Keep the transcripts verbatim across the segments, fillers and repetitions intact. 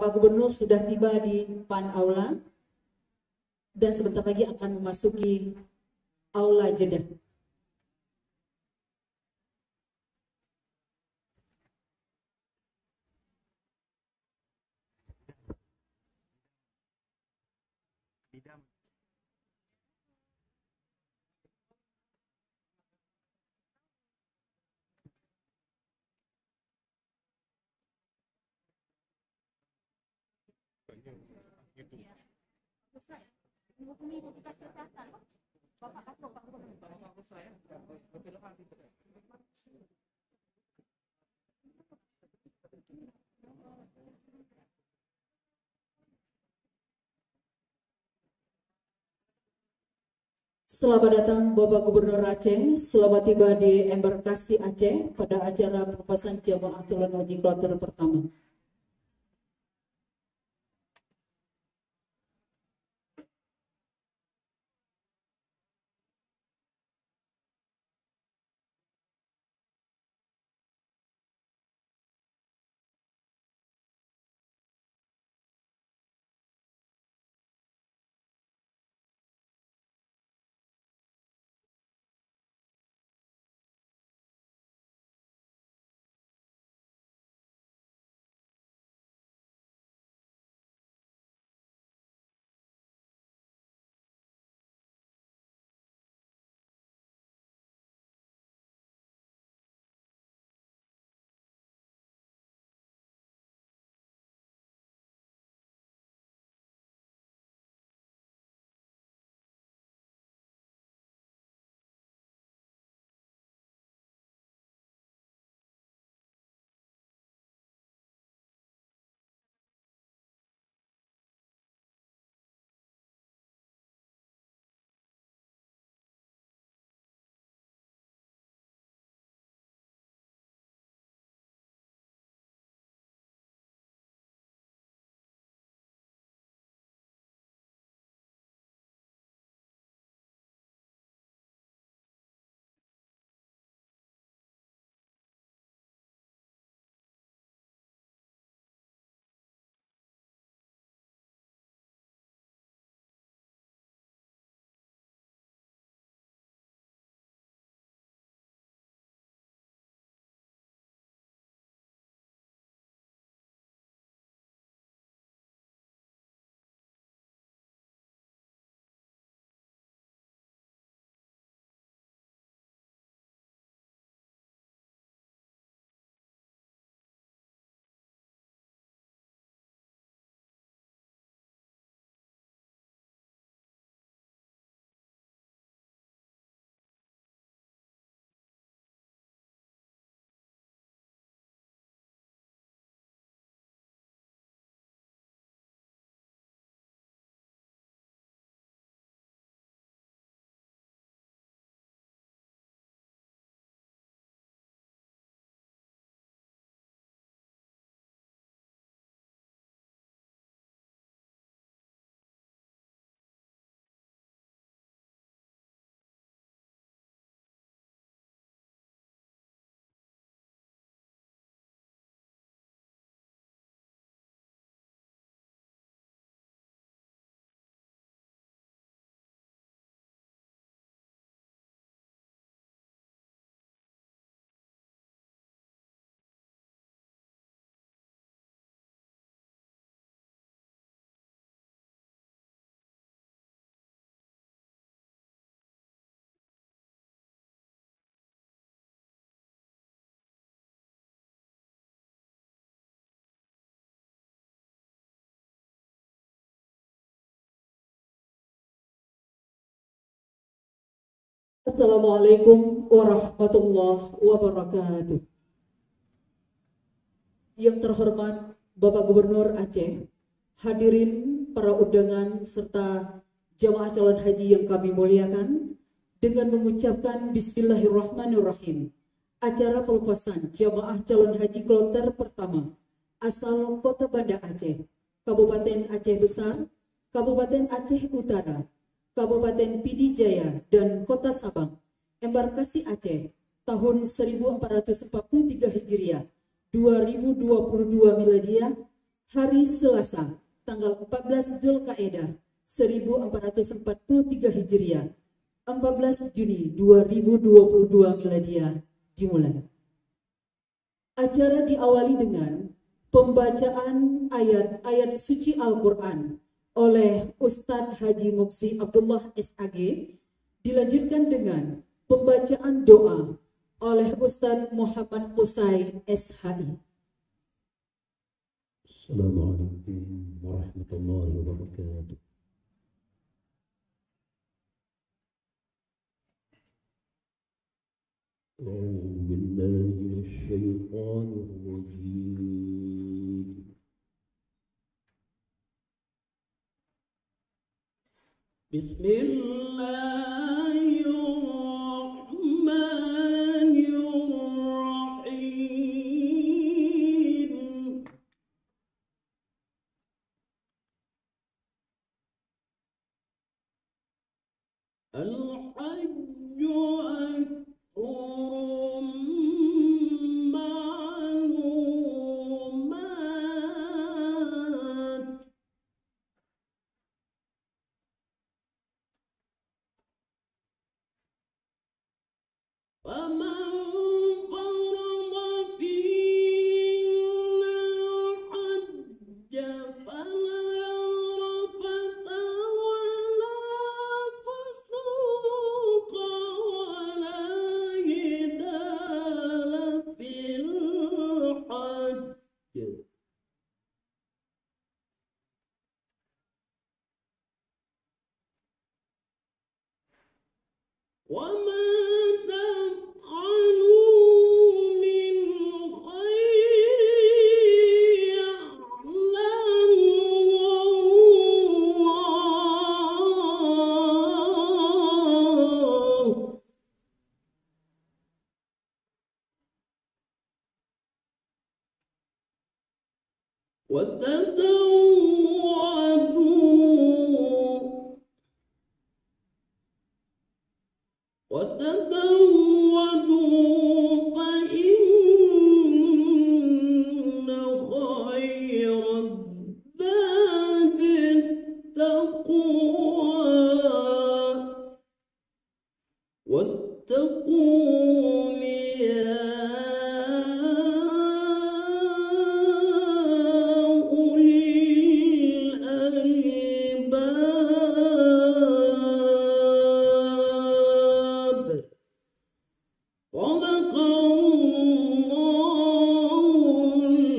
Pak Gubernur sudah tiba di depan aula dan sebentar lagi akan memasuki aula Jeddah. Selamat datang Bapak Gubernur Aceh, selamat tiba di embarkasi Aceh pada acara pelepasan jamaah calon haji kloter pertama. Assalamualaikum warahmatullahi wabarakatuh. Yang terhormat Bapak Gubernur Aceh, hadirin para undangan serta jamaah calon haji yang kami muliakan, dengan mengucapkan Bismillahirrahmanirrahim, acara pelepasan jamaah calon haji kloter pertama asal Kota Banda Aceh, Kabupaten Aceh Besar, Kabupaten Aceh Utara, Kabupaten Pidi Jaya, dan Kota Sabang, embarkasi Aceh, tahun seribu empat ratus empat puluh tiga Hijriah, dua ribu dua puluh dua Miladiah, hari Selasa, tanggal empat belas Dzulqa'dah seribu empat ratus empat puluh tiga Hijriah, empat belas Juni dua ribu dua puluh dua Miladiah, dimulai. Acara diawali dengan pembacaan ayat-ayat suci Al-Quran oleh Ustadz Haji Muksi Abdullah S A G, dilanjutkan dengan pembacaan doa oleh Ustadz Muhammad Qusay S H I. Assalamualaikum warahmatullahi wabarakatuh. أعوذ بالله من الشيطان الرجيم. بسم الله الرحمن الرحيم. الحج أشهر معلومات، فمن فرض فيهن الحج فلا رفث ولا فسوق ولا جدال في الحج، وما تفعلوا من خير يعلمه الله، وتزودوا وتزودوا فإن خير الزاد التقوى، واتقون يا أولي الألباب. صدق الله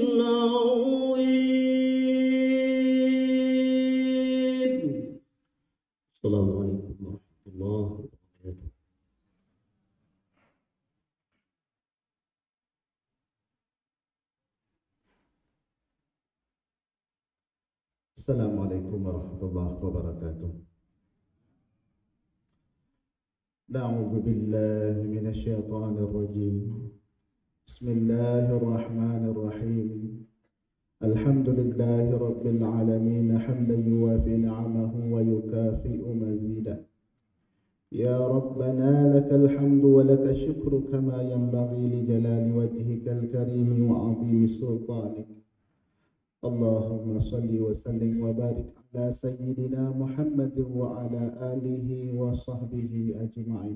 العظيم. السلام عليكم ورحمة الله وبركاته. Assalamualaikum warahmatullahi wabarakatuh. Na'udzu billahi minasy syaithanir rajim. Bismillahirrahmanirrahim. Alhamdulillahi rabbil alamin hamdan yuwafi ni'amahu wa yukafi'u mazida. Ya Rabbana lakal hamdu wa lakal syukru kama yanbaghi li jalali wajhikal karim wa 'azimi sultanik. Allahumma salli wa sallim wa barik ala sayyidina Muhammad wa ala alihi wa sahbihi ajma'in.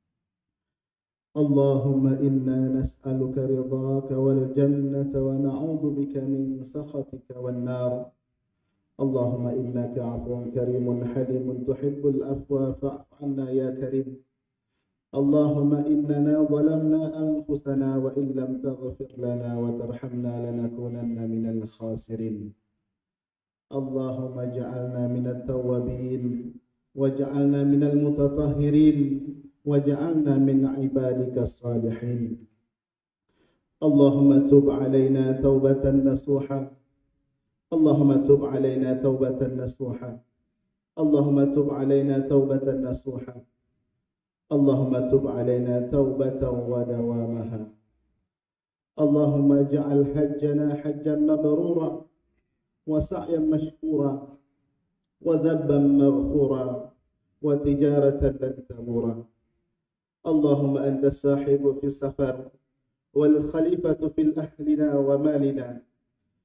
Allahumma inna nas'aluka ridhaka wal jannata wa na'udzu bika min sakhatika wan nar. Allahumma innaka 'afuwun karimun halimun tuhibbul afwa fa'fu 'anna ya karim. Allahumma innana zalamna anfusana wa in lam taghfir lana wa tarhamna lanakunanna minal khasirin. Allahumma ja'alna minat tawwabin waj'alna minal mutatahhirin waj'alna min ibadika salihin. Allahumma tub alaina taubatan nasuha. Allahumma tub alaina taubatan nasuha. Allahumma tub alaina taubatan nasuha. Allahumma tub alaina taubatan wa dawamaha. Allahumma ja'al hajjana hajjan mabrura wa sa'yan mashkura wa dhabban maghfura wa tijaratan lan tabura. Allahumma anta as-sahibu fi safar wal khalifatu fil ahlina wa malina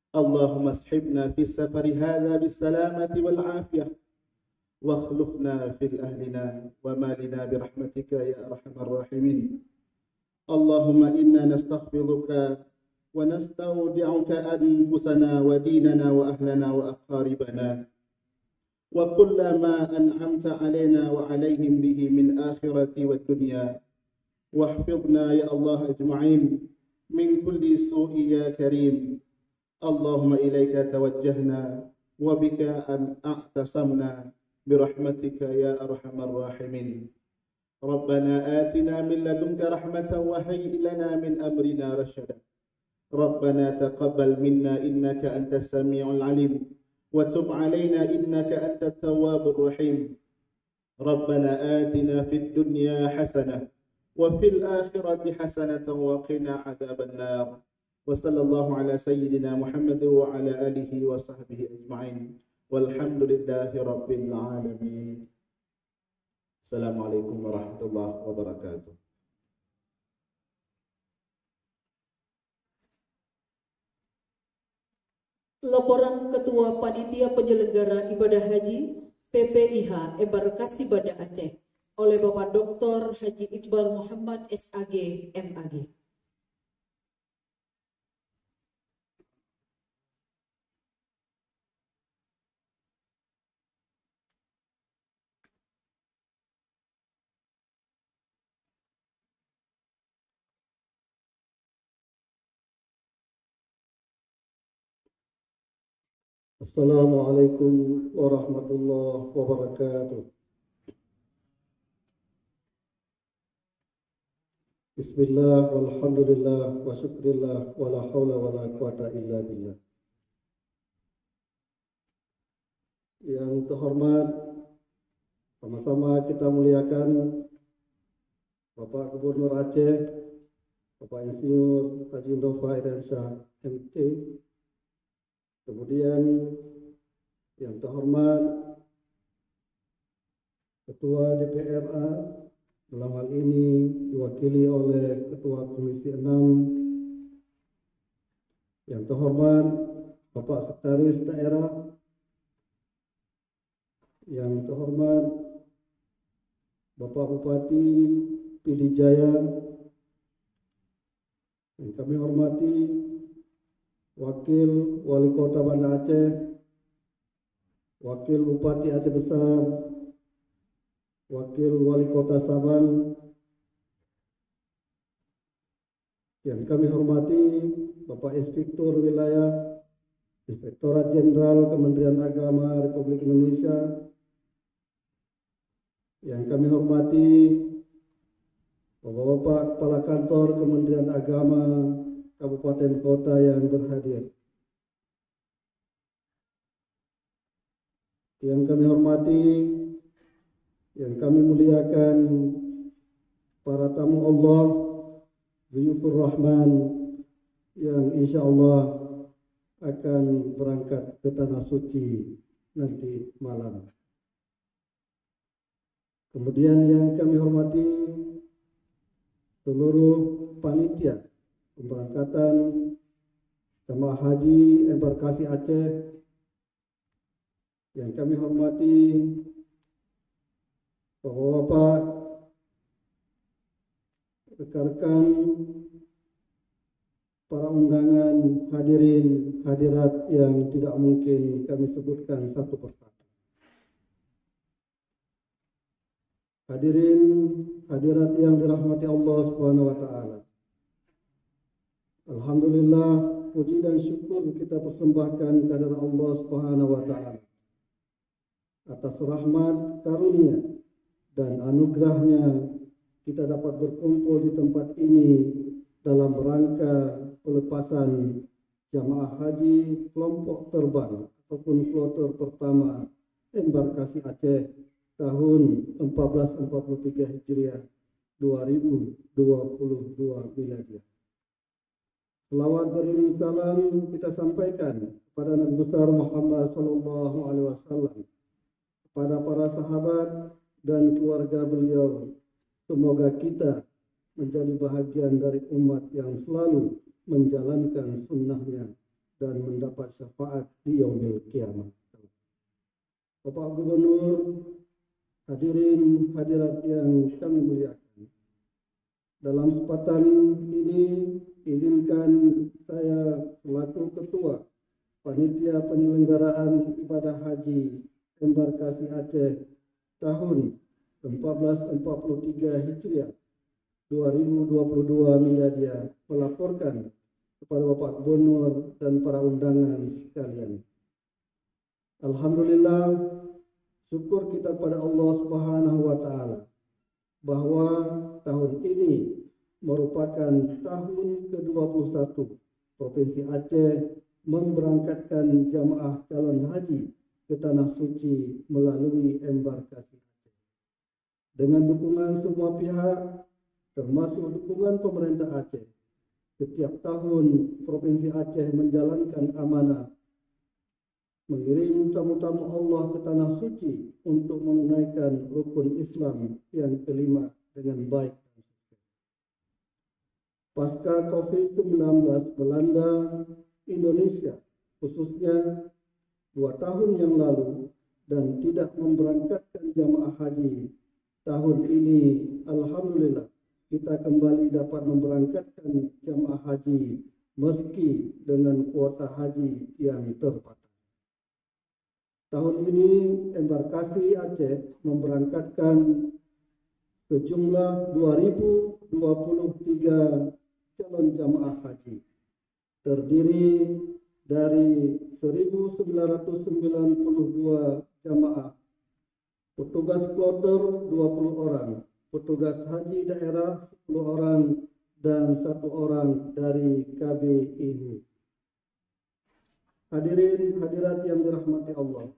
اللهم اصحبنا في السفر هذا بالسلامة والعافية واخلفنا في أهلنا ومالنا برحمتك يا أرحم الراحمين. اللهم إنا نستغفرك ونستودعك أنفسنا وديننا وأهلنا وأقاربنا وكل ما أنعمت علينا وعليهم به من آخرة والدنيا، واحفظنا يا الله أجمعين من كل سوء يا كريم. اللهم إليك توجهنا وبك أن أعتصمنا برحمتك يا أرحم الراحمين. ربنا آتنا من لدنك رحمة وهيئ لنا من أمرنا رشدا. ربنا تقبل منا إنك أنت السميع العليم وتب علينا إنك أنت التواب الرحيم. ربنا آتنا في الدنيا حسنة وفي الآخرة حسنة وقنا عذاب النار. وصلى الله على سيدنا محمد وعلى آله وصحبه أجمعين والحمد لله رب العالمين. السلام عليكم ورحمة الله وبركاته. Laporan Ketua Panitia Penyelenggara Ibadah Haji P P I H Embarkasi Banda Aceh oleh Bapak Doktor Haji Iqbal Muhammad S A G M A G. Assalamualaikum warahmatullahi wabarakatuh. Bismillah walhamdulillah wa syukrillah wa la hawla wa la quwata illa billah. Yang terhormat, sama-sama kita muliakan Bapak Gubernur Aceh, Bapak Insinyur Haji Nova Irayansyah M T. Kemudian yang terhormat Ketua D P R A, dalam hal ini diwakili oleh Ketua Komisi enam, yang terhormat Bapak Sekretaris Daerah, yang terhormat Bapak Bupati Pidijaya, yang kami hormati Wakil Wali Kota Banda Aceh, Wakil Bupati Aceh Besar, Wakil Wali Kota Sabang, yang kami hormati Bapak Inspektur Wilayah, Inspektorat Jenderal Kementerian Agama Republik Indonesia, yang kami hormati Bapak-Bapak Kepala Kantor Kementerian Agama Kabupaten Kota yang berhadir, yang kami hormati, yang kami muliakan para tamu Allah, Dhuyufur Rahman, yang insya Allah akan berangkat ke Tanah Suci nanti malam. Kemudian yang kami hormati seluruh panitia pemberangkatan jemaah haji embarkasi Aceh, yang kami hormati Bapak-bapak, rekan-rekan, para undangan, hadirin, hadirat yang tidak mungkin kami sebutkan satu persatu. Hadirin, hadirat yang dirahmati Allah Subhanahu wa taala. Alhamdulillah, puji dan syukur kita persembahkan kepada Allah Subhanahu wa taala atas rahmat, karunia dan anugerahnya kita dapat berkumpul di tempat ini dalam rangka pelepasan jamaah haji kelompok terbang ataupun kloter pertama embarkasi Aceh tahun seribu empat ratus empat puluh tiga Hijriah dua ribu dua puluh dua Miladiah. Selawat beriring salam kita sampaikan kepada Nabi besar Muhammad sallallahu alaihi wasallam, kepada para sahabat dan keluarga beliau. Semoga kita menjadi bahagian dari umat yang selalu menjalankan sunnahnya dan mendapat syafaat di yaumil kiamat. Bapak Gubernur, hadirin hadirat yang kami muliakan, dalam kesempatan ini izinkan saya selaku Ketua Panitia Penyelenggaraan Ibadah Haji Embarkasi Aceh tahun seribu empat ratus empat puluh tiga Hijriah dua ribu dua puluh dua Miladiah melaporkan kepada Bapak Gubernur dan para undangan sekalian. Alhamdulillah, syukur kita kepada Allah Subhanahu wa taala bahwa tahun ini merupakan tahun ke dua puluh satu Provinsi Aceh memberangkatkan jamaah calon haji ke Tanah Suci melalui embarkasi Aceh. Dengan dukungan semua pihak, termasuk dukungan pemerintah Aceh, setiap tahun Provinsi Aceh menjalankan amanah mengirim tamu-tamu Allah ke Tanah Suci untuk menunaikan rukun Islam yang kelima dengan baik dan sukses. Pasca covid sembilan belas melanda Indonesia, khususnya dua tahun yang lalu, dan tidak memberangkatkan jamaah haji, tahun ini alhamdulillah kita kembali dapat memberangkatkan jamaah haji meski dengan kuota haji yang terbatas. Tahun ini embarkasi Aceh memberangkatkan sejumlah dua ribu dua puluh tiga calon jamaah haji, terdiri dari seribu sembilan ratus sembilan puluh dua jamaah, petugas kloter dua puluh orang, petugas haji daerah sepuluh orang, dan satu orang dari K B I H U. Hadirin hadirat yang dirahmati Allah,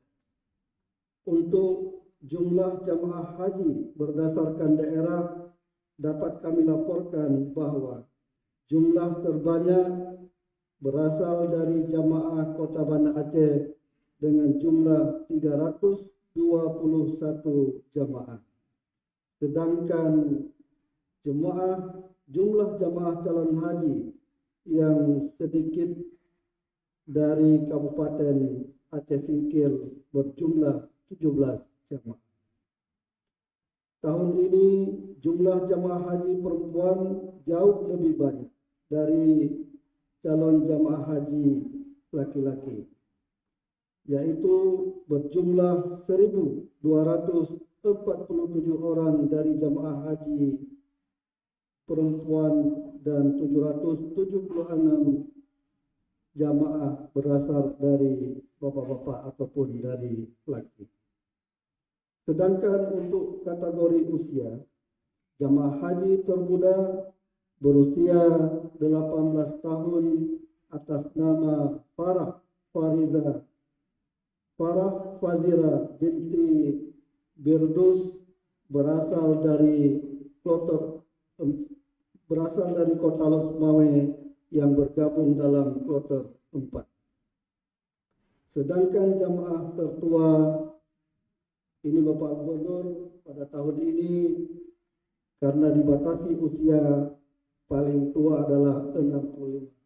untuk jumlah jamaah haji berdasarkan daerah dapat kami laporkan bahwa jumlah terbanyak berasal dari jamaah Kota Banda Aceh dengan jumlah tiga ratus dua puluh satu jamaah. Sedangkan jemaah jumlah jamaah calon haji yang sedikit dari Kabupaten Aceh Singkil berjumlah tujuh belas jamaah. Tahun ini jumlah jamaah haji perempuan jauh lebih banyak dari calon jamaah haji laki-laki, yaitu berjumlah seribu dua ratus empat puluh tujuh orang dari jamaah haji perempuan dan tujuh ratus tujuh puluh enam jamaah berasal dari bapak-bapak ataupun dari laki. Sedangkan untuk kategori usia, jamaah haji termuda berusia delapan belas tahun atas nama Farah Fariza Farah Fazira binti Birdus berasal dari kloter berasal dari Kota Losmawe yang bergabung dalam kloter empat. Sedangkan jamaah tertua ini Bapak Gubernur pada tahun ini karena dibatasi usia paling tua adalah enam puluh lima.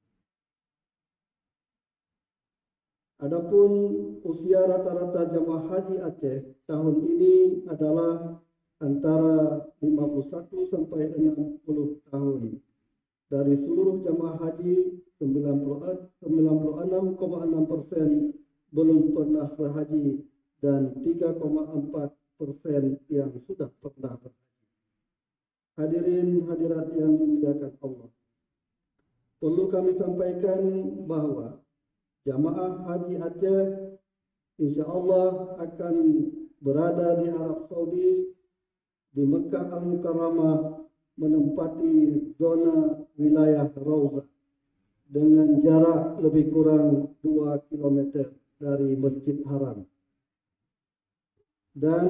Adapun usia rata-rata jamaah haji Aceh tahun ini adalah antara lima puluh satu sampai enam puluh tahun. Dari seluruh jamaah haji sembilan puluh enam koma enam persen belum pernah berhaji dan tiga koma empat persen yang sudah pernah berhaji. Hadirin hadirat yang dimuliakan Allah, perlu kami sampaikan bahwa jamaah haji Aceh insya Allah akan berada di Arab Saudi, di Mekah Al-Mukarramah, menempati zona wilayah Rauzah dengan jarak lebih kurang dua kilometer dari Masjid Haram. Dan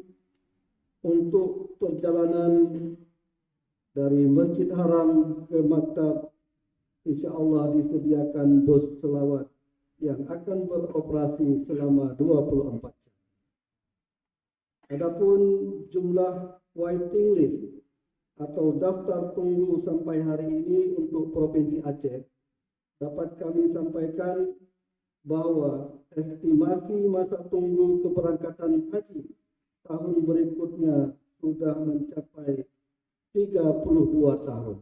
untuk perjalanan dari Masjid Haram ke Maktab, insya Allah disediakan bus selawat yang akan beroperasi selama dua puluh empat jam. Adapun jumlah waiting list atau daftar tunggu sampai hari ini untuk Provinsi Aceh dapat kami sampaikan bahwa estimasi masa tunggu keberangkatan haji tahun berikutnya sudah mencapai tiga puluh dua tahun.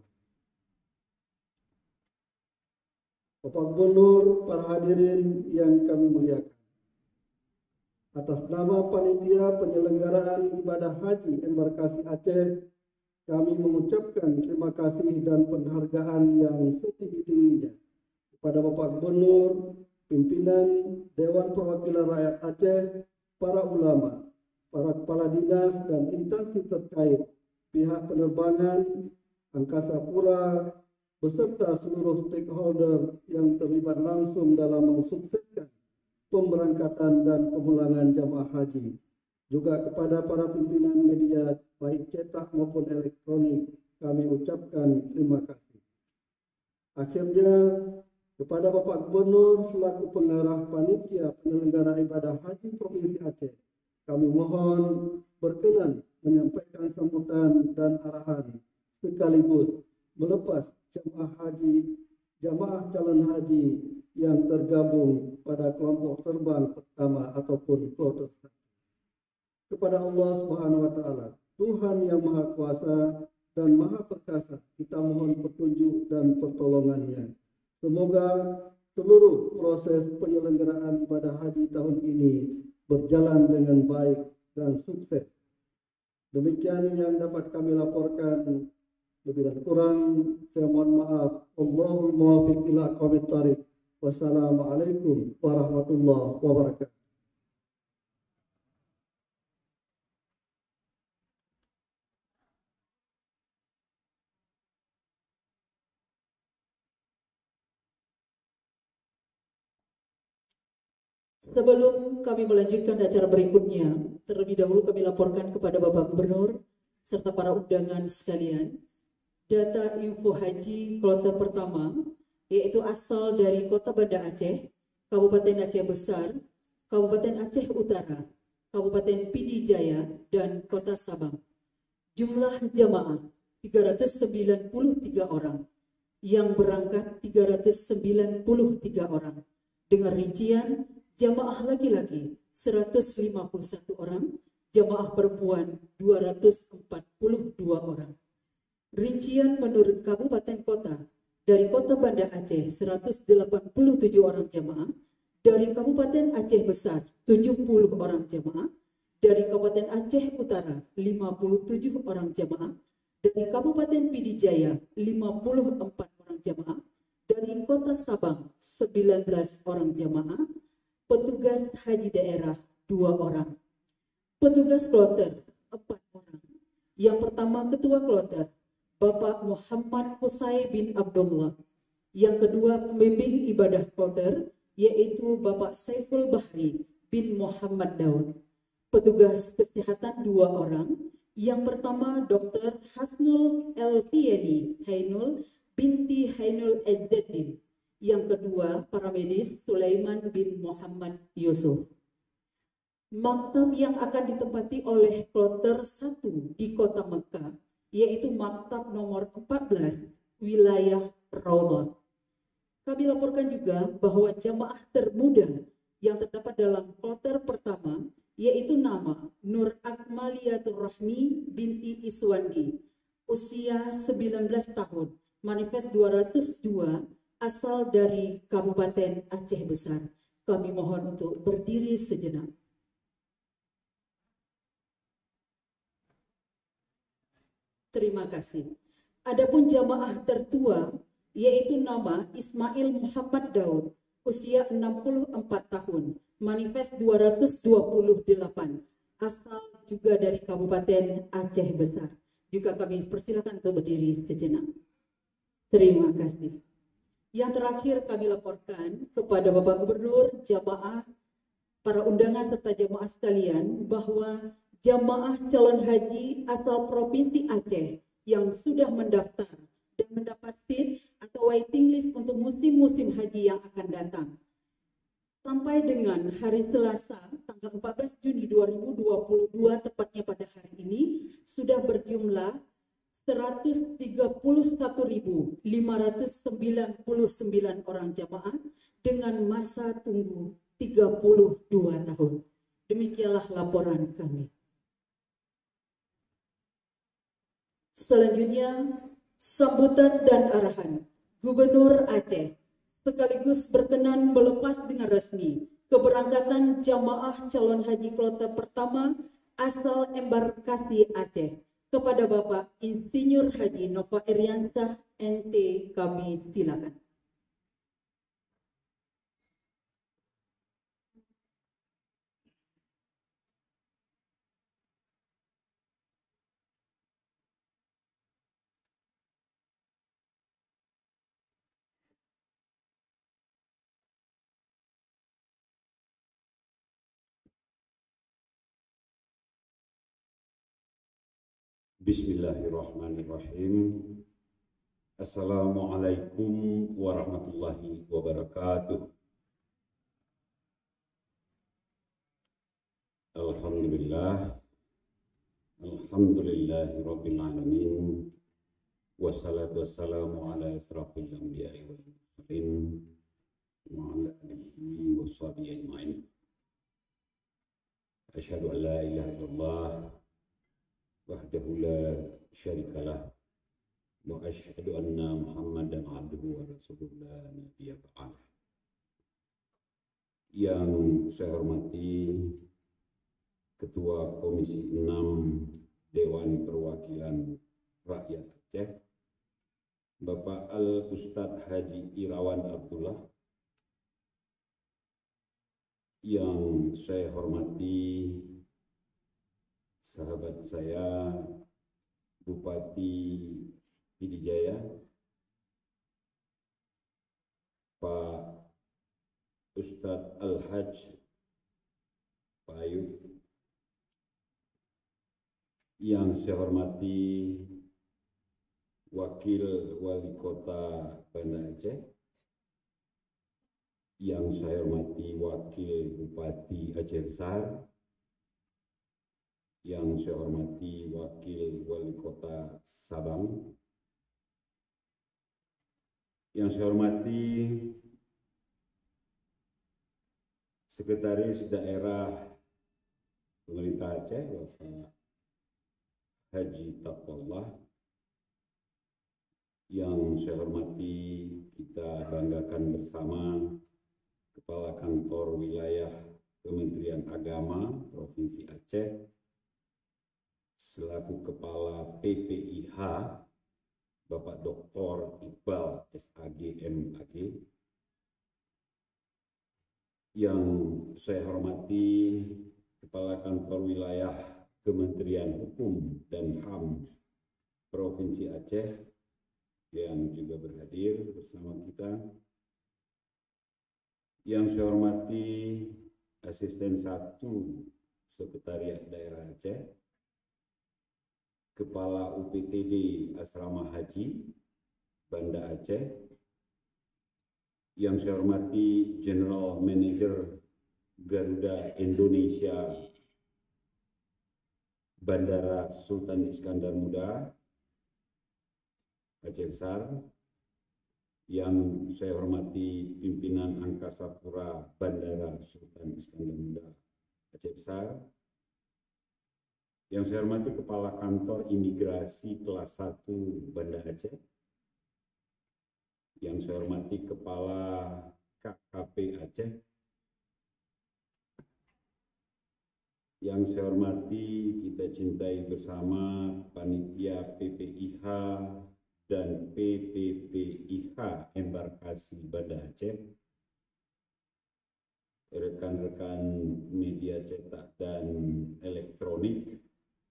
Bapak Gubernur, para hadirin yang kami muliakan, atas nama Panitia Penyelenggaraan Ibadah Haji Embarkasi Aceh, kami mengucapkan terima kasih dan penghargaan yang setinggi-tingginya kepada Bapak Gubernur, pimpinan Dewan Perwakilan Rakyat Aceh, para ulama, para kepala dinas dan instansi terkait, pihak penerbangan, angkasa pura, beserta seluruh stakeholder yang terlibat langsung dalam mensukseskan pemberangkatan dan pemulangan jamaah haji. Juga kepada para pimpinan media baik cetak maupun elektronik, kami ucapkan terima kasih. Akhirnya, kepada Bapak Gubernur selaku pengarah Panitia Penyelenggara Ibadah Haji Provinsi Aceh, kami mohon berkenan menyampaikan sambutan dan arahan sekaligus melepas jamaah haji, jamaah calon haji yang tergabung pada kelompok terbang pertama ataupun kloter satu. Kepada Allah Subhanahu wa taala, Tuhan yang Maha Kuasa dan Maha Perkasa, kita mohon petunjuk dan pertolongannya. Semoga seluruh proses penyelenggaraan ibadah haji tahun ini berjalan dengan baik dan sukses. Demikian yang dapat kami laporkan. Lebih dan kurang saya mohon maaf. Allahul muwaffiq ila aqwamit thariq. Wassalamualaikum warahmatullahi wabarakatuh. Sebelum kami melanjutkan acara berikutnya, terlebih dahulu kami laporkan kepada Bapak Gubernur serta para undangan sekalian data info haji kloter pertama, yaitu asal dari Kota Banda Aceh, Kabupaten Aceh Besar, Kabupaten Aceh Utara, Kabupaten Pidi Jaya, dan Kota Sabang. Jumlah jamaah tiga ratus sembilan puluh tiga orang, yang berangkat tiga ratus sembilan puluh tiga orang, dengan rincian jamaah laki-laki seratus lima puluh satu orang, jamaah perempuan dua ratus empat puluh dua orang. Rincian menurut kabupaten kota, dari Kota Banda Aceh seratus delapan puluh tujuh orang jamaah, dari Kabupaten Aceh Besar tujuh puluh orang jamaah, dari Kabupaten Aceh Utara lima puluh tujuh orang jamaah, dari Kabupaten Pidi Jaya lima puluh empat orang jamaah, dari Kota Sabang sembilan belas orang jamaah, petugas haji daerah dua orang, petugas kloter empat orang. Yang pertama ketua kloter Bapak Muhammad Husay bin Abdullah. Yang kedua pembimbing ibadah kloter yaitu Bapak Saiful Bahri bin Muhammad Daud. Petugas kesehatan dua orang. Yang pertama Dokter Hasnul Elfieni Hainul binti Hainul Ezzeddin. Yang kedua para medis Sulaiman bin Muhammad Yusuf. Maktab yang akan ditempati oleh kloter satu di Kota Mekah yaitu maktab nomor empat belas wilayah Raudhah. Kami laporkan juga bahwa jamaah termuda yang terdapat dalam kloter pertama yaitu nama Nur Akmaliyatur Rahmi binti Iswandi, usia sembilan belas tahun, manifest dua ratus dua, asal dari Kabupaten Aceh Besar. Kami mohon untuk berdiri sejenak. Terima kasih. Adapun jamaah tertua yaitu nama Ismail Muhammad Daud, usia enam puluh empat tahun, manifest dua ratus dua puluh delapan, asal juga dari Kabupaten Aceh Besar. Juga kami persilakan untuk berdiri sejenak. Terima kasih. Yang terakhir kami laporkan kepada Bapak Gubernur, jamaah, para undangan serta jamaah sekalian bahwa jamaah calon haji asal Provinsi Aceh yang sudah mendaftar dan mendapat seat atau waiting list untuk musim-musim haji yang akan datang sampai dengan hari Selasa tanggal empat belas Juni dua ribu dua puluh dua, tepatnya pada hari ini, sudah berjumlah seratus tiga puluh satu ribu lima ratus sembilan puluh sembilan orang jamaah dengan masa tunggu tiga puluh dua tahun. Demikianlah laporan kami. Selanjutnya, sambutan dan arahan Gubernur Aceh sekaligus berkenan melepas dengan resmi keberangkatan jamaah calon haji kloter pertama asal embarkasi Aceh kepada Bapak Insinyur Haji Nova Iriansyah M T. Kami silakan. Bismillahirrahmanirrahim. Assalamualaikum warahmatullahi wabarakatuh. Alhamdulillah. Alhamdulillahi rabbil alamin. Wassalatu wassalamu ala asrafil anbiya'i wal mursalin wa ala alihi washabihi ajma'in. Asyhadu an la ilaha illallah wahdahu la syarikalah wa asyhadu anna Muhammadan abduhu wa rasuluhu la nabiyya ba'dah. Yang saya hormati Ketua Komisi enam Dewan Perwakilan Rakyat Aceh, Bapak Al-Ustadz Haji Irawan Abdullah. Yang saya hormati sahabat saya Bupati Pidijaya, Pak Ustadz Al-Hajj Pak Ayub. Yang saya hormati Wakil Wali Kota Banda Aceh, yang saya hormati Wakil Bupati Aceh Besar, yang saya hormati Wakil Wali Kota Sabang, yang saya hormati Sekretaris Daerah Pemerintah Aceh, Bapak Haji Taqwallah, yang saya hormati, kita banggakan bersama Kepala Kantor Wilayah Kementerian Agama Provinsi Aceh, selaku Kepala P P I H, Bapak Doktor Iqbal S A G M A G, yang saya hormati Kepala Kantor Wilayah Kementerian Hukum dan H A M Provinsi Aceh, yang juga berhadir bersama kita, yang saya hormati Asisten satu Sekretariat Daerah Aceh, Kepala U P T D Asrama Haji Banda Aceh, yang saya hormati General Manager Garuda Indonesia Bandara Sultan Iskandar Muda Aceh Besar, yang saya hormati pimpinan Angkasa Pura Bandara Sultan Iskandar Muda Aceh Besar, yang saya hormati Kepala Kantor Imigrasi Kelas satu Banda Aceh, yang saya hormati Kepala K K P Aceh, yang saya hormati, kita cintai bersama panitia P P I H dan P P P I H Embarkasi Banda Aceh, rekan-rekan media cetak dan elektronik,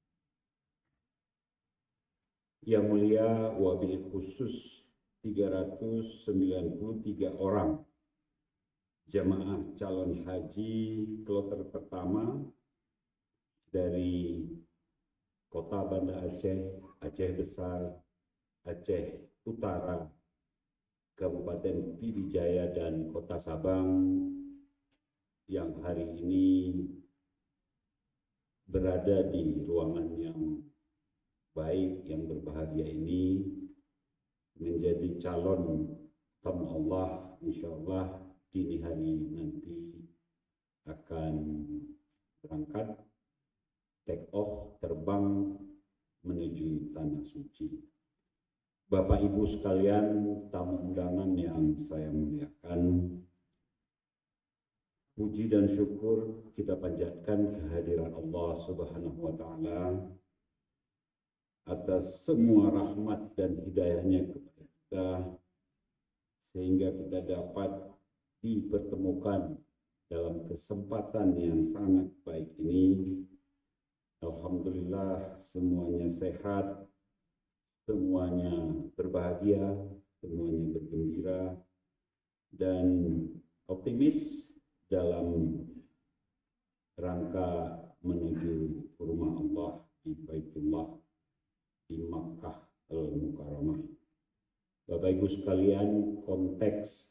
yang mulia wabil khusus tiga ratus sembilan puluh tiga orang jamaah calon haji kloter pertama dari Kota Banda Aceh, Aceh Besar, Aceh Utara, Kabupaten Pidijaya, dan Kota Sabang, yang hari ini berada di ruangan yang baik yang berbahagia ini menjadi calon tamu Allah, insya Allah dini hari nanti akan berangkat take off terbang menuju tanah suci. Bapak Ibu sekalian, tamu undangan yang saya muliakan, puji dan syukur kita panjatkan kehadiran Allah Subhanahu wa Ta'ala atas semua rahmat dan hidayahnya kepada kita, sehingga kita dapat dipertemukan dalam kesempatan yang sangat baik ini. Alhamdulillah semuanya sehat, semuanya berbahagia, semuanya bergembira dan optimis dalam rangka menuju rumah Allah di Baitullah di Makkah Al-Mukarramah. Bapak Ibu sekalian, konteks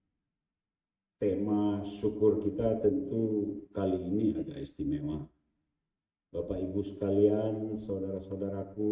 tema syukur kita tentu kali ini agak istimewa. Bapak Ibu sekalian, saudara-saudaraku,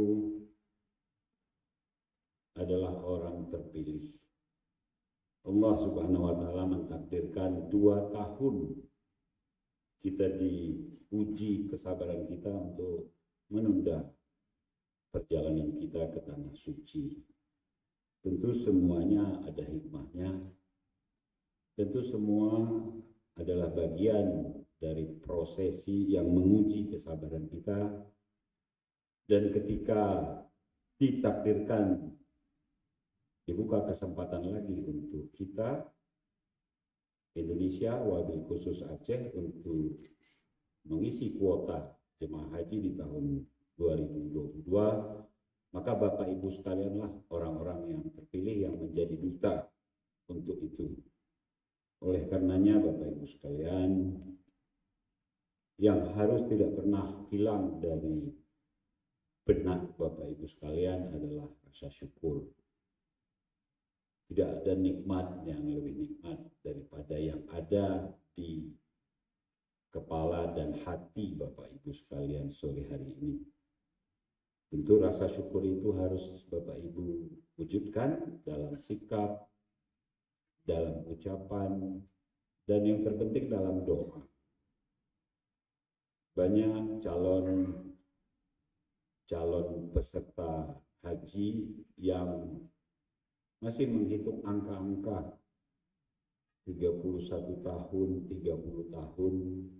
adalah orang terpilih. Allah Subhanahu wa Ta'ala mentakdirkan dua tahun kita diuji kesabaran kita untuk menunda perjalanan kita ke tanah suci. Tentu semuanya ada hikmahnya. Tentu semua adalah bagian dari prosesi yang menguji kesabaran kita. Dan ketika ditakdirkan dibuka kesempatan lagi untuk kita Indonesia, wabil khusus Aceh, untuk mengisi kuota jemaah haji di tahun dua ribu dua puluh dua, maka Bapak Ibu sekalianlah orang-orang yang terpilih yang menjadi duta untuk itu. Oleh karenanya Bapak Ibu sekalian, yang harus tidak pernah hilang dari benak Bapak Ibu sekalian adalah rasa syukur. Tidak ada nikmat yang lebih nikmat daripada yang ada di kepala dan hati Bapak Ibu sekalian sore hari ini. Tentu rasa syukur itu harus Bapak Ibu wujudkan dalam sikap, dalam ucapan, dan yang terpenting dalam doa. Banyak calon calon peserta haji yang masih menghitung angka-angka tiga puluh satu tahun, tiga puluh tahun,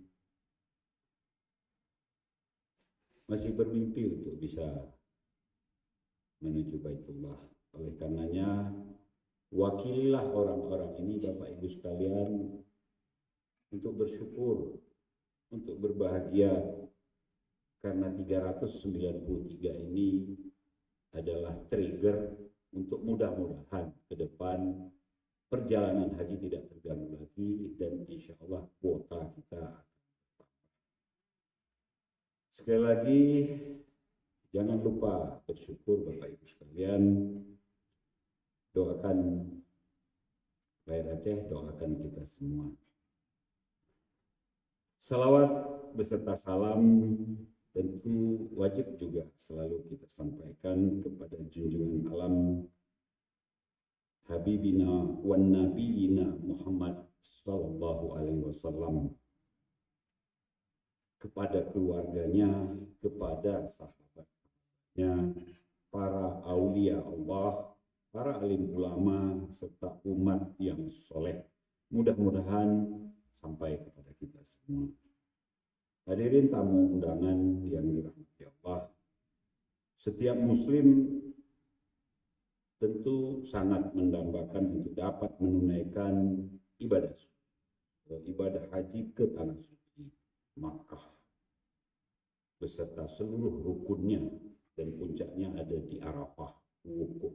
masih bermimpi untuk bisa menuju Baitullah. Oleh karenanya, wakililah orang-orang ini Bapak Ibu sekalian untuk bersyukur, untuk berbahagia, karena tiga ratus sembilan puluh tiga ini adalah trigger untuk mudah-mudahan ke depan perjalanan haji tidak terganggu lagi dan insya Allah kuota kita akan bertambah. Sekali lagi, jangan lupa bersyukur Bapak Ibu sekalian. Doakan rakyat Aceh, doakan kita semua. Salawat beserta salam tentu wajib juga selalu kita sampaikan kepada junjungan alam Habibina wan Nabiyina Muhammad sallallahu alaihi wasallam, kepada keluarganya, kepada sahabatnya, para aulia Allah, para alim ulama, serta umat yang soleh. Mudah-mudahan sampai kepada kita semua. Hadirin tamu undangan yang dirahmati Allah, setiap muslim tentu sangat mendambakan untuk dapat menunaikan ibadah ibadah haji ke tanah suci Makkah beserta seluruh rukunnya, dan puncaknya ada di Arafah, wukuf.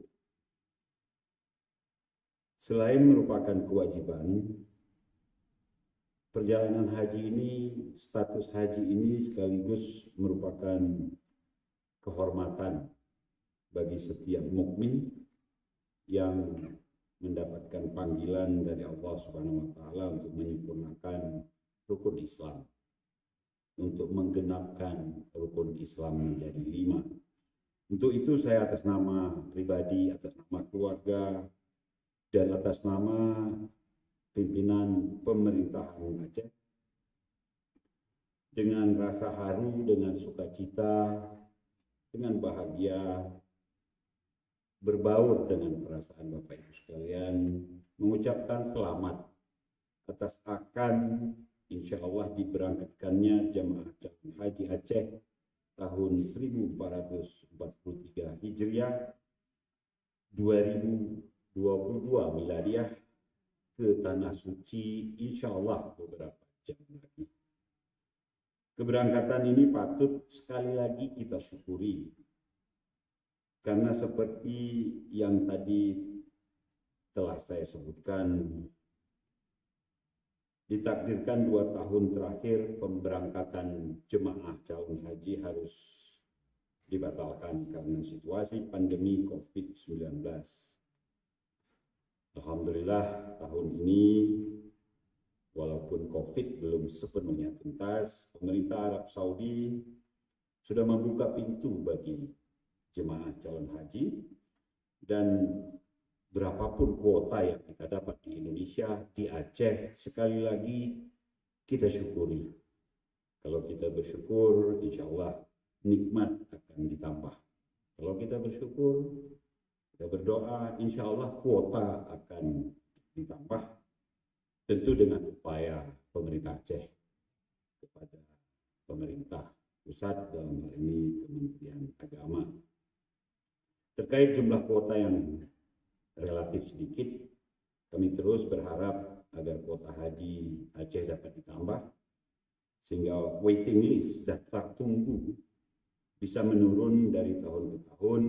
Selain merupakan kewajiban, perjalanan haji ini, status haji ini sekaligus merupakan kehormatan bagi setiap mukmin yang mendapatkan panggilan dari Allah Subhanahu wa Ta'ala untuk menyempurnakan rukun Islam, untuk menggenapkan rukun Islam menjadi lima. Untuk itu saya atas nama pribadi, atas nama keluarga, dan atas nama pimpinan pemerintahan Aceh, dengan rasa haru, dengan sukacita, dengan bahagia, berbaur dengan perasaan Bapak Ibu sekalian, mengucapkan selamat atas akan insya Allah diberangkatkannya jemaah calon haji Aceh tahun seribu empat ratus empat puluh tiga Hijriah dua ribu dua puluh dua Miladiah ke Tanah Suci insya Allah beberapa jam lagi. Keberangkatan ini patut sekali lagi kita syukuri, karena seperti yang tadi telah saya sebutkan, ditakdirkan dua tahun terakhir pemberangkatan jemaah calon haji harus dibatalkan karena situasi pandemi covid sembilan belas. Alhamdulillah tahun ini walaupun Covid belum sepenuhnya tuntas, pemerintah Arab Saudi sudah membuka pintu bagi jemaah calon haji, dan berapapun kuota yang kita dapat di Indonesia, di Aceh, sekali lagi kita syukuri. Kalau kita bersyukur, insya Allah nikmat akan ditambah. Kalau kita bersyukur, kita berdoa, insya Allah kuota akan ditambah. Tentu dengan upaya pemerintah Aceh kepada pemerintah pusat, dalam hal ini Kementerian Agama. Terkait jumlah kuota yang relatif sedikit, kami terus berharap agar kuota haji Aceh dapat ditambah, sehingga waiting list, daftar tunggu, bisa menurun dari tahun ke tahun.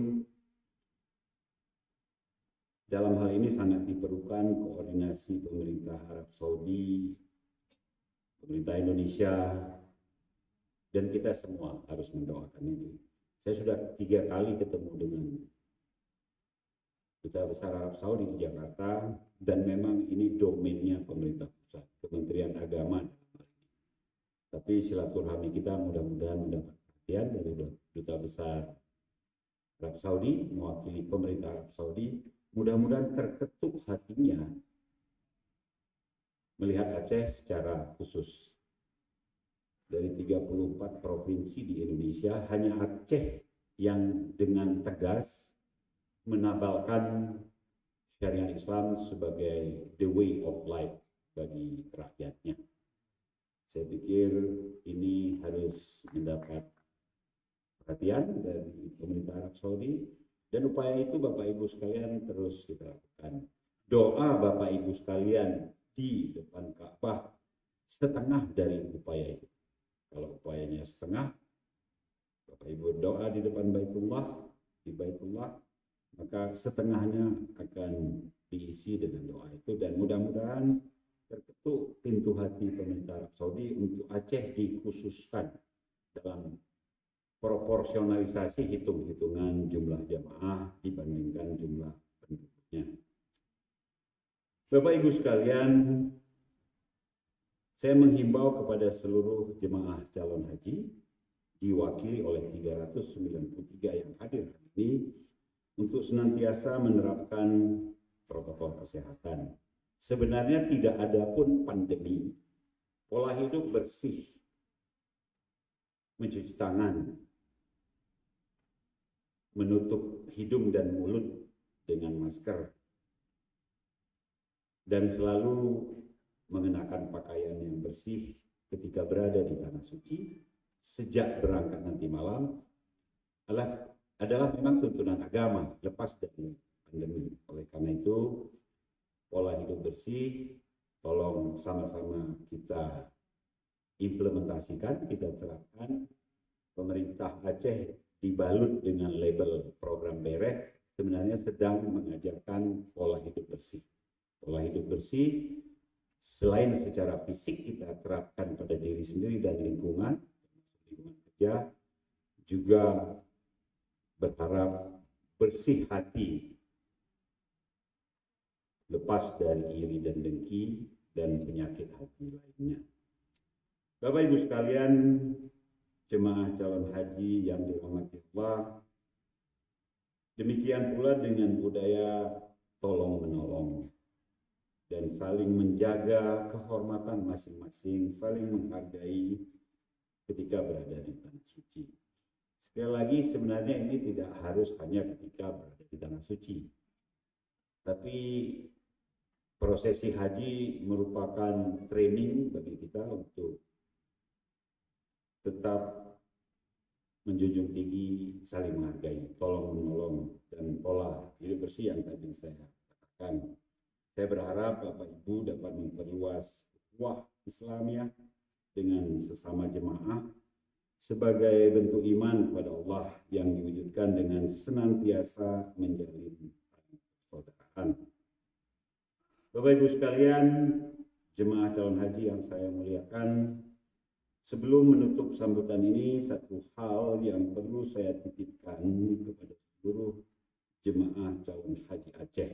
Dalam hal ini sangat diperlukan koordinasi pemerintah Arab Saudi, pemerintah Indonesia, dan kita semua harus mendoakan itu. Saya sudah tiga kali ketemu dengan Duta Besar Arab Saudi di Jakarta, dan memang ini domainnya pemerintah pusat, Kementerian Agama. Tapi silaturahmi kita mudah-mudahan mendapat perhatian dari Duta Besar Arab Saudi, mewakili pemerintah Arab Saudi. Mudah-mudahan terketuk hatinya melihat Aceh secara khusus. Dari tiga puluh empat provinsi di Indonesia, hanya Aceh yang dengan tegas menabalkan syariat Islam sebagai the way of life bagi rakyatnya. Saya pikir ini harus mendapat perhatian dari pemerintah Arab Saudi. Dan upaya itu Bapak Ibu sekalian terus kita lakukan. Doa Bapak Ibu sekalian di depan Ka'bah setengah dari upaya itu. Kalau upayanya setengah, Bapak Ibu doa di depan Baitullah, di Baitullah, maka setengahnya akan diisi dengan doa itu. Dan mudah-mudahan terketuk pintu hati pemerintah Arab Saudi untuk Aceh dikhususkan dalam proporsionalisasi hitung-hitungan jumlah jamaah dibandingkan jumlah penduduknya. Bapak Ibu sekalian, saya menghimbau kepada seluruh jemaah calon haji diwakili oleh tiga ratus sembilan puluh tiga yang hadir hari ini untuk senantiasa menerapkan protokol kesehatan. Sebenarnya tidak ada pun pandemi, pola hidup bersih, mencuci tangan, menutup hidung dan mulut dengan masker, dan selalu mengenakan pakaian yang bersih ketika berada di Tanah Suci sejak berangkat nanti malam adalah, adalah memang tuntunan agama lepas dari pandemi. Oleh karena itu, pola hidup bersih tolong sama-sama kita implementasikan, kita terapkan. Pemerintah Aceh dibalut dengan label program Bereh, sebenarnya sedang mengajarkan pola hidup bersih. Pola hidup bersih selain secara fisik kita terapkan pada diri sendiri dan lingkungan, lingkungan kerja, juga berharap bersih hati, lepas dari iri dan dengki dan penyakit hati lainnya. Bapak Ibu sekalian, jemaah calon haji yang dirahmati Allah, Demikian pula dengan budaya tolong-menolong dan saling menjaga kehormatan masing-masing, saling menghargai ketika berada di tanah suci. Sekali lagi, sebenarnya ini tidak harus hanya ketika berada di tanah suci, tapi prosesi haji merupakan training bagi kita untuk tetap menjunjung tinggi saling menghargai, tolong menolong, dan pola hidup bersih yang tadi saya katakan. Saya berharap Bapak Ibu dapat memperluas ukhuwah Islamiyah dengan sesama jemaah sebagai bentuk iman kepada Allah yang diwujudkan dengan senantiasa menjalin persaudaraan. Bapak Ibu sekalian, jemaah calon haji yang saya muliakan, sebelum menutup sambutan ini, satu hal yang perlu saya titipkan kepada seluruh jemaah calon haji Aceh,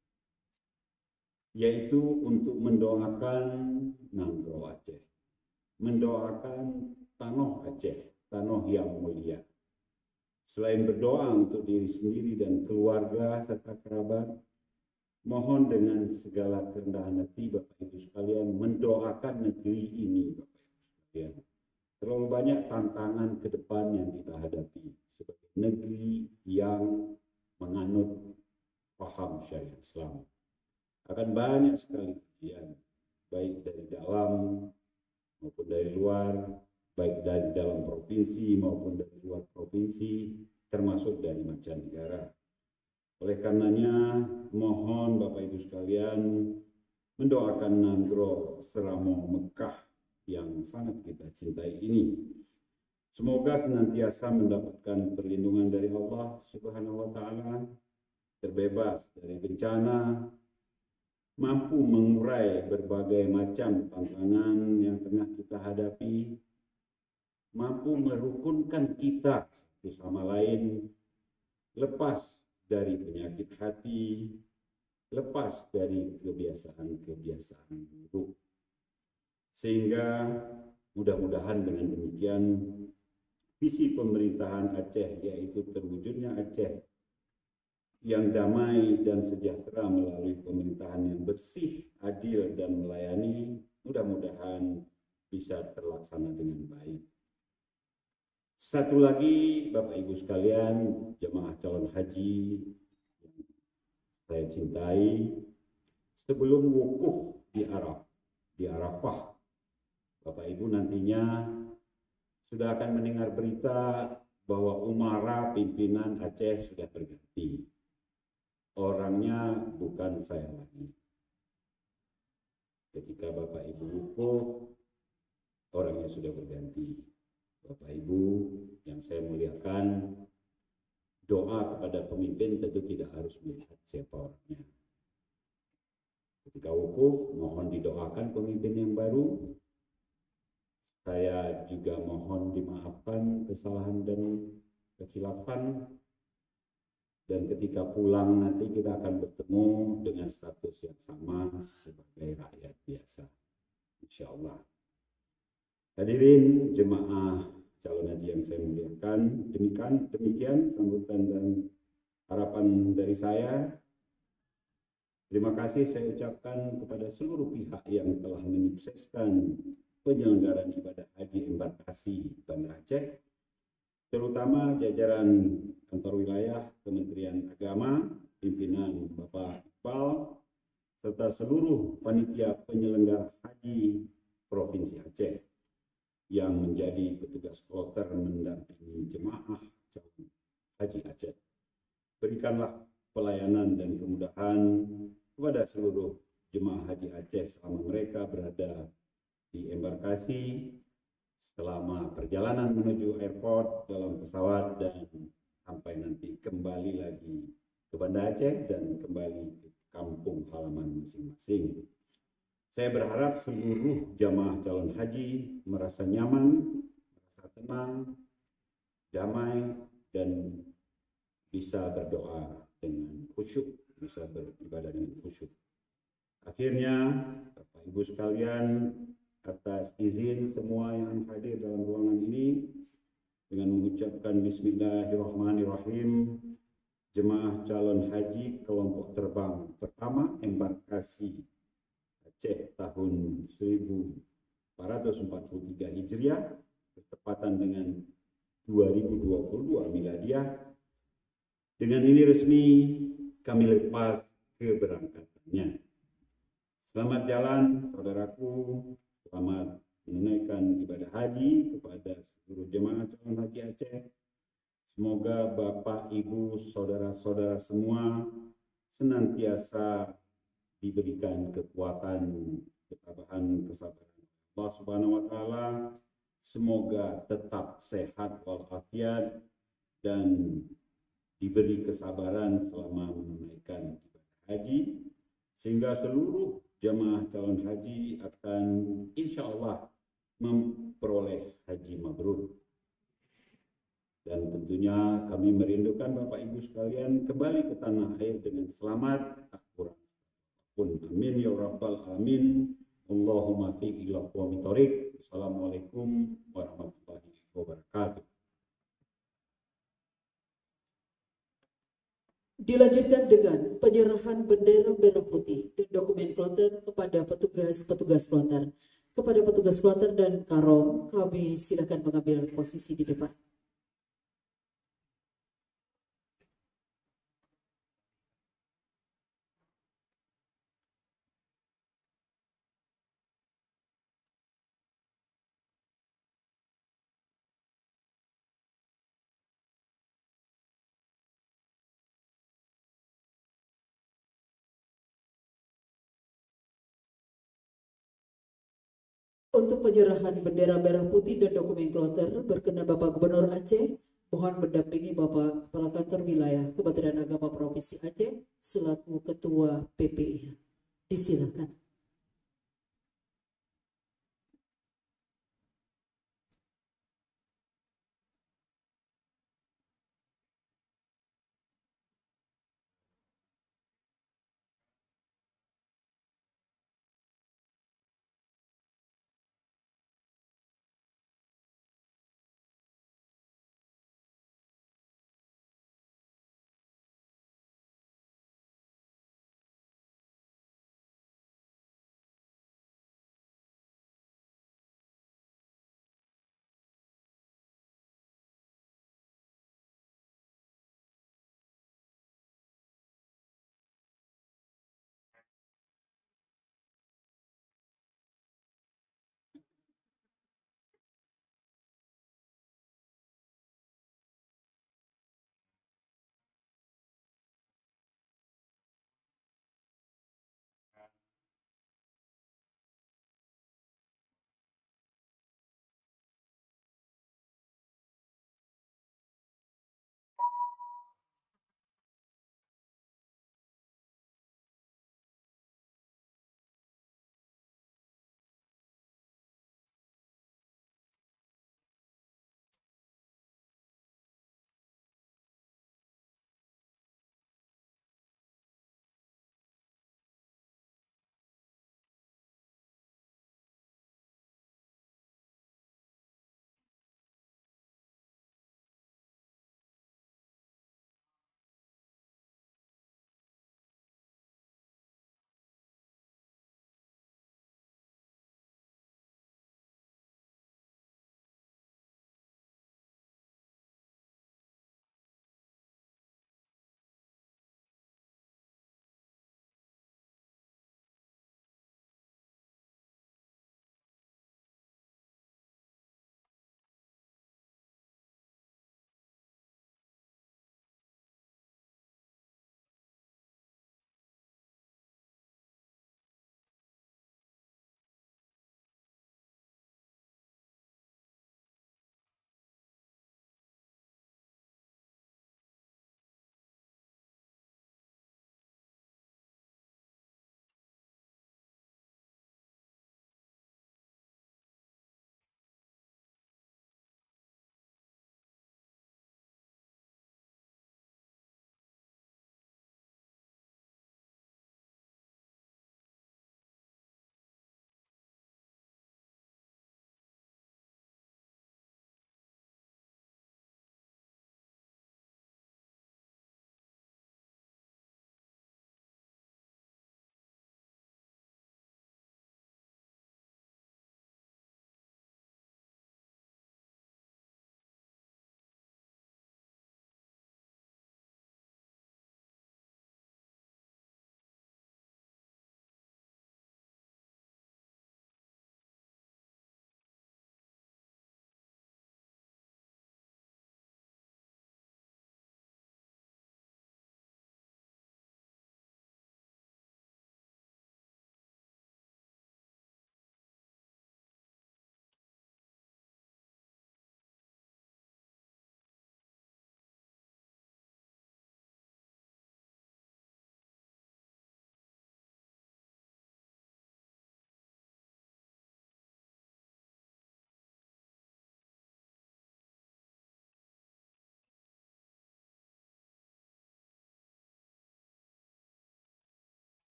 yaitu untuk mendoakan Nanggro Aceh, mendoakan tanah Aceh, tanah yang mulia. Selain berdoa untuk diri sendiri dan keluarga serta kerabat, mohon dengan segala kerendahan hati Bapak Ibu sekalian mendoakan negeri ini, Bapak Ibu sekalian. Terlalu banyak tantangan ke depan yang kita hadapi sebagai negeri yang menganut paham syariat Islam. Akan banyak sekali ujian, baik dari dalam maupun dari luar, baik dari dalam provinsi maupun dari luar provinsi, termasuk dari mancanegara. Oleh karenanya, mohon Bapak Ibu sekalian mendoakan Nanggro Seramo Mekah yang sangat kita cintai ini. Semoga senantiasa mendapatkan perlindungan dari Allah Subhanahu wa Ta'ala, terbebas dari bencana, mampu mengurai berbagai macam tantangan yang tengah kita hadapi, mampu merukunkan kita satu sama lain, lepas dari penyakit hati, lepas dari kebiasaan-kebiasaan buruk. Sehingga mudah-mudahan dengan demikian visi pemerintahan Aceh, yaitu terwujudnya Aceh yang damai dan sejahtera melalui pemerintahan yang bersih, adil, dan melayani, mudah-mudahan bisa terlaksana dengan baik. Satu lagi, Bapak Ibu sekalian, jemaah calon haji yang saya cintai, sebelum wukuf di Arafah, di Arafah, Bapak Ibu nantinya sudah akan mendengar berita bahwa umara pimpinan Aceh sudah berganti. Orangnya bukan saya lagi. Ketika Bapak Ibu wukuf, orangnya sudah berganti. Bapak Ibu yang saya muliakan, doa kepada pemimpin tentu tidak harus melihat siapa orangnya. Ketika wukuf, mohon didoakan pemimpin yang baru. Saya juga mohon dimaafkan kesalahan dan kekhilafan. Dan ketika pulang nanti kita akan bertemu dengan status yang sama sebagai rakyat biasa, insya Allah. Hadirin jemaah calon haji yang saya muliakan, demikian, demikian sambutan dan harapan dari saya. Terima kasih saya ucapkan kepada seluruh pihak yang telah menyukseskan penyelenggaraan ibadah haji embarkasi Banda Aceh, terutama jajaran kantor wilayah Kementerian Agama, pimpinan Bapak Iqbal, serta seluruh panitia penyelenggara haji Provinsi Aceh yang menjadi petugas kloter mendampingi jemaah calon haji Aceh. Berikanlah pelayanan dan kemudahan kepada seluruh jemaah haji Aceh selama mereka berada di embarkasi, selama perjalanan menuju airport dalam pesawat, dan sampai nanti kembali lagi ke Banda Aceh dan kembali ke kampung halaman masing-masing. Saya berharap seluruh jamaah calon haji merasa nyaman, merasa tenang, damai, dan bisa berdoa dengan khusyuk, bisa beribadah dengan khusyuk. Akhirnya, Bapak Ibu sekalian, atas izin semua yang hadir dalam ruangan ini, dengan mengucapkan Bismillahirrahmanirrahim, jemaah calon haji kelompok terbang pertama embarkasi Aceh tahun seribu empat ratus empat puluh tiga Hijriah bertepatan dengan dua ribu dua puluh dua Miladiah. Dengan ini resmi kami lepas keberangkatannya. Selamat jalan saudaraku, selamat menunaikan ibadah haji kepada seluruh jemaah calon haji Aceh. Semoga Bapak, Ibu, saudara-saudara semua senantiasa diberikan kekuatan, ketabahan, kesabaran Allah Subhanahu wa taala. Semoga tetap sehat walafiat dan diberi kesabaran selama menunaikan ibadah haji, sehingga seluruh jemaah calon haji akan insya Allah memperoleh haji mabrur. Dan tentunya kami merindukan Bapak Ibu sekalian kembali ke tanah air dengan selamat, tak kurang pun. Amin ya rabbal alamin. Allahumma fiq ila qawmi thoriq. Assalamualaikum warahmatullahi wabarakatuh. Dilanjutkan dengan penyerahan bendera merah putih dan dokumen kloter kepada petugas-petugas kloter. Kepada petugas kloter dan karom, kami silakan mengambil posisi di depan. Untuk penyerahan bendera merah putih dan dokumen kloter berkenan Bapak Gubernur Aceh, mohon mendampingi Bapak Kepala Kantor Wilayah Kementerian Agama Provinsi Aceh selaku Ketua P P I. Disilakan.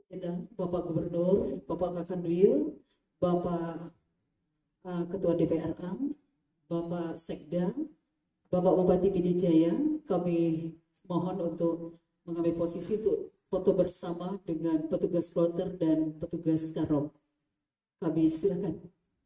Bapak Gubernur, Bapak Kakanwil, Bapak uh, Ketua D P R A, Bapak Sekda, Bapak Bupati P D Jaya, kami mohon untuk mengambil posisi untuk foto bersama dengan petugas kloter dan petugas Karop. Kami silakan.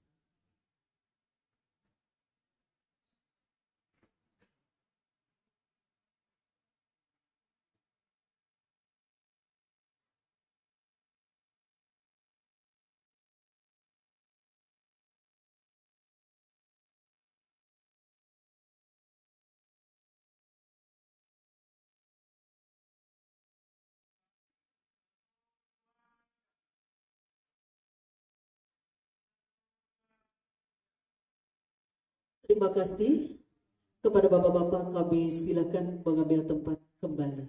Terima kasih kepada bapak-bapak, kami silakan mengambil tempat kembali.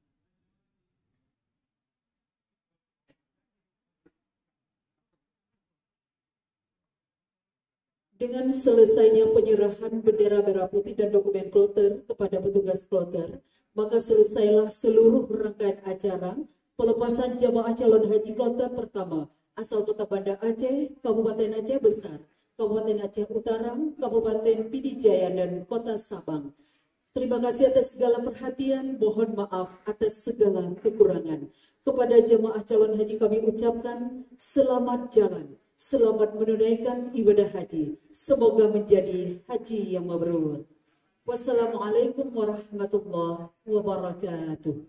Dengan selesainya penyerahan bendera merah putih dan dokumen kloter kepada petugas kloter, maka selesailah seluruh rangkaian acara pelepasan jamaah calon haji kloter pertama asal Kota Banda Aceh, Kabupaten Aceh Besar, Kabupaten Aceh Utara, Kabupaten P D Jaya, dan Kota Sabang. Terima kasih atas segala perhatian, mohon maaf atas segala kekurangan. Kepada jemaah calon haji kami ucapkan selamat jalan, selamat menunaikan ibadah haji. Semoga menjadi haji yang mabrur. Wassalamualaikum warahmatullahi wabarakatuh.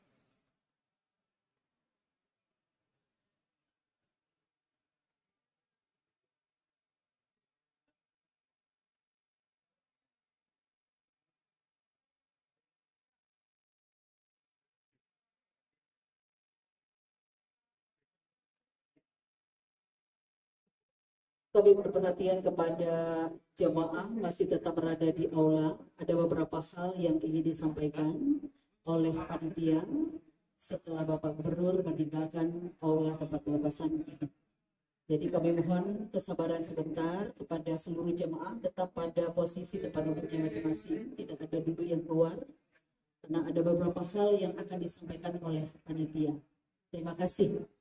Kami berperhatian kepada jemaah masih tetap berada di aula. Ada beberapa hal yang ingin disampaikan oleh panitia setelah Bapak Gubernur meninggalkan aula tempat pelepasan. Jadi kami mohon kesabaran sebentar kepada seluruh jemaah, tetap pada posisi tempat duduknya masing-masing, tidak ada duduk yang keluar, karena ada beberapa hal yang akan disampaikan oleh panitia. Terima kasih.